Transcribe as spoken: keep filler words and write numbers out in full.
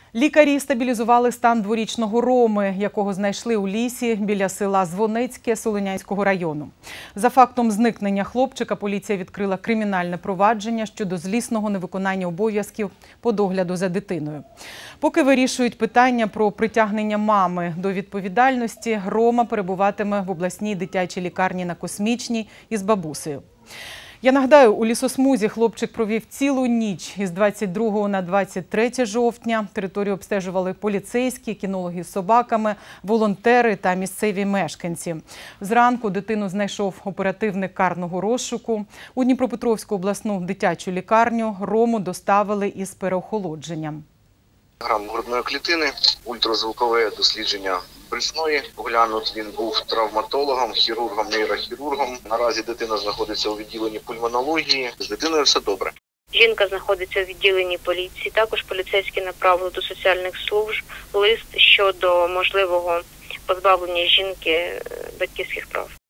Лікарі стабілізували стан дворічного Роми, якого знайшли у лісі біля села Звонецьке Солинянського району. За фактом зникнення хлопчика поліція відкрила кримінальне провадження щодо злісного невиконання обов'язків по догляду за дитиною. Поки вирішують питання про притягнення мами до відповідальності, Рома перебуватиме в обласній дитячій лікарні на Космічній із бабусею. Я нагадаю, у лісосмузі хлопчик провів цілу ніч із двадцять другого на двадцять третє жовтня. Територію обстежували поліцейські, кінологи з собаками, волонтери та місцеві мешканці. Зранку дитину знайшов оперативник карного розшуку. У Дніпропетровську обласну дитячу лікарню Рому доставили із переохолодженням. Грам грудної клітини, ультразвукове дослідження брюшної. Оглянут він був травматологом, хірургом, нейрохірургом. Наразі дитина знаходиться у відділенні пульмонології. З дитиною все добре. Жінка знаходиться у відділенні поліції. Також поліцейські направили до соціальних служб лист щодо можливого позбавлення жінки батьківських прав.